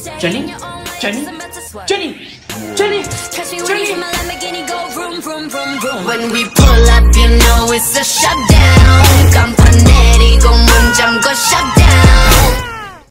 Jennie? Jennie? Jennie? Jennie? Jennie? When we pull up, you know it's a shutdown.